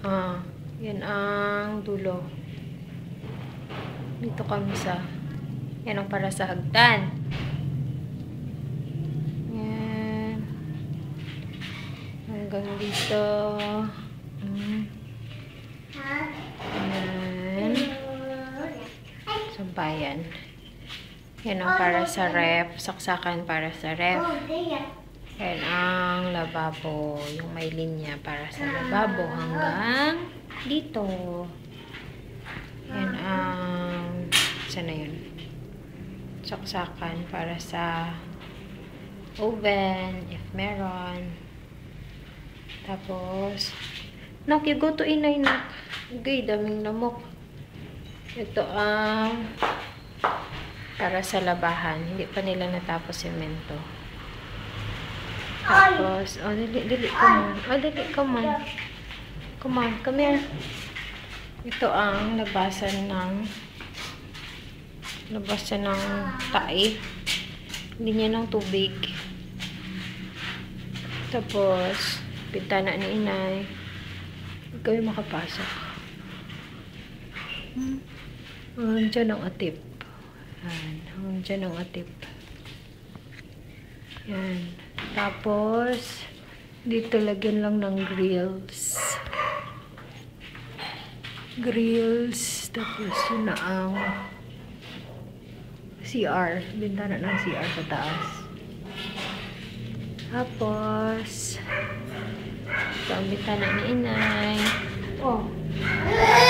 Yan ang dulo. Dito kami sa, yan ang para sa hagdan. Yan. Hanggang dito. Yan. Sampayan. Yan ang para sa ref. Saksakan para sa ref. Yan ang lababo. Yung may linya para sa lababo hanggang dito. Yan ang sana yun. Saksakan para sa oven if meron. Tapos nak, you go to inay nak. Okay, daming lamok. Ito ang para sa labahan. Hindi pa nila natapos semento. Tapos, dali, come on. Dali, come on. Come on, come here. Ito ang labasan ng tae. Linya ng tubig. Tapos, pintana ni inay. Huwag kayo makapasok. Diyan ang atip. Diyan ang atip. Yan. Tapos, dito lagyan lang ng grills. Tapos, yun na ang CR. Bintana ng CR sa taas. Tapos, ito ang bintana ni inay. Oh.